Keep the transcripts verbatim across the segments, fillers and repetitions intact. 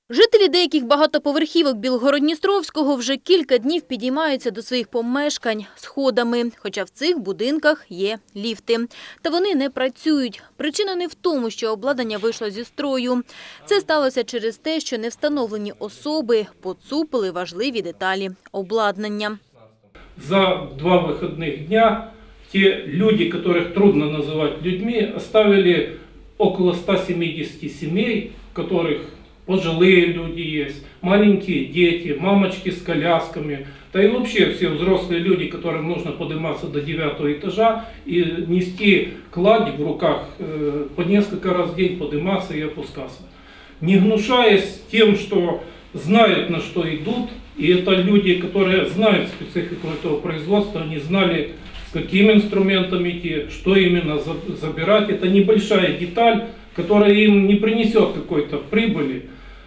Жителі деяких багатоповерхівок Білгород-Дністровського вже кілька днів підіймаються до своїх помешкань сходами, хоча в цих будинках є ліфти. Та вони не працюють. Причина не в тому, що обладнання вийшло зі строю. Це сталося через те, що невстановлені особи поцупили важливі деталі обладнання. За два выходных дня те люди, которых трудно называть людьми, оставили около ста семидесяти семей, в которых пожилые люди есть, маленькие дети, мамочки с колясками, да и вообще все взрослые люди, которым нужно подниматься до девятого этажа и нести кладь в руках, по несколько раз в день подниматься и опускаться. Не гнушаясь тем, что знают, на что идут, и это люди, которые знают специфику этого производства, они знали, с какими инструментами идти, что именно забирать. Это небольшая деталь, которая им не принесет какой-то прибыли,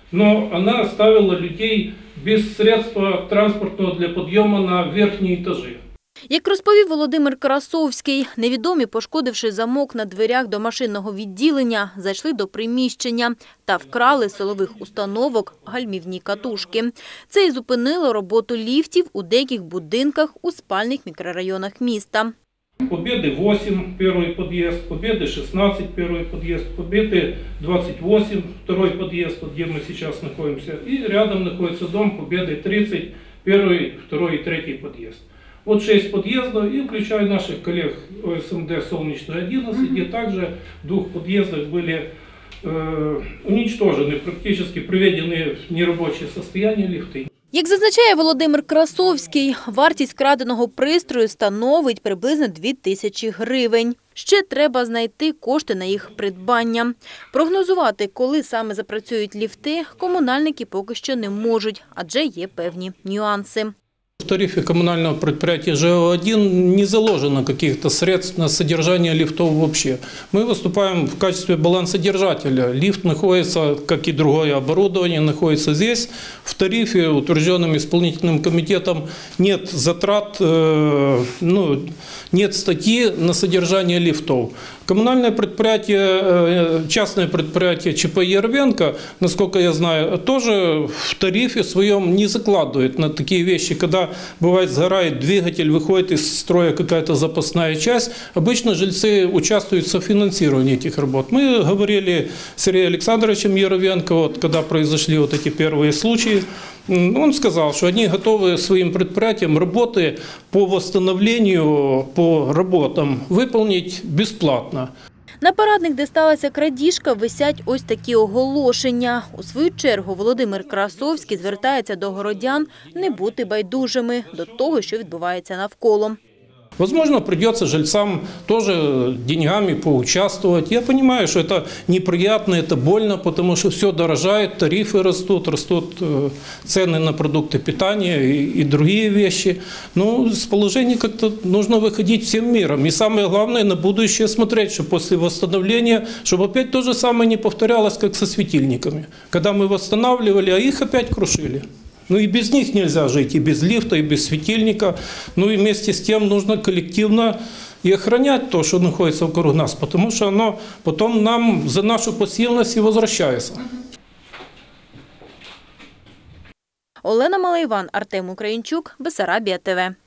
но она оставила людей без средства транспортного для подъема на верхние этажи. Як розповів Володимир Красовський, невідомі, пошкодивши замок на дверях до машинного відділення, зайшли до приміщення та вкрали з силових установок гальмівні катушки. Це і зупинило роботу ліфтів у деяких будинках у спальних мікрорайонах міста. Победы восемь, первый подъезд, Победы шестнадцать, первый подъезд, Победы двадцать восемь, второй подъезд, где мы сейчас находимся. И рядом находится дом Победы тридцать, первый, второй и третий подъезд. Вот шесть подъездов, и включая наших коллег ОСМД «Солнечная одиннадцать», где также в двух подъездах были э, уничтожены, практически приведены в нерабочее состояние лифты. Як зазначає Володимир Красовський, вартість вкраденого пристрою становить приблизно дві тисячі гривень. Ще треба знайти кошти на їх придбання. Прогнозувати, коли саме запрацюють ліфти, комунальники поки що не можуть, адже є певні нюанси. В тарифе коммунального предприятия ЖЭО один не заложено каких-то средств на содержание лифтов вообще. Мы выступаем в качестве балансодержателя. Лифт находится, как и другое оборудование, находится здесь. В тарифе, утвержденном исполнительным комитетом, нет затрат, ну, нет статьи на содержание лифтов. Коммунальное предприятие, частное предприятие ЧП Ярвенко, насколько я знаю, тоже в тарифе своем не закладывает на такие вещи, когда бывает сгорает двигатель, выходит из строя какая-то запасная часть. Обычно жильцы участвуют в софинансировании этих работ. Мы говорили с Сергеем Александровичем Яровенко, вот, когда произошли вот эти первые случаи. Он сказал, что они готовы своим предприятиям работы по восстановлению, по работам выполнить бесплатно. На парадних, де сталася крадіжка, висять ось такі оголошення. У свою чергу Володимир Красовський звертається до городян не бути байдужими до того, що відбувається навколо. Возможно, придется жильцам тоже деньгами поучаствовать. Я понимаю, что это неприятно, это больно, потому что все дорожает, тарифы растут, растут цены на продукты питания и, и другие вещи. Но с положения как-то нужно выходить всем миром. И самое главное, на будущее смотреть, что после восстановления, чтобы опять то же самое не повторялось, как со светильниками. Когда мы восстанавливали, а их опять крушили. Ну и без них нельзя жить, и без лифта, и без светильника. Ну и вместе с тем нужно коллективно и охранять то, что находится вокруг нас, потому что оно потом нам за нашу пассивность и возвращается. Олена Малайван, Артем Українчук, Бессарабія ТВ.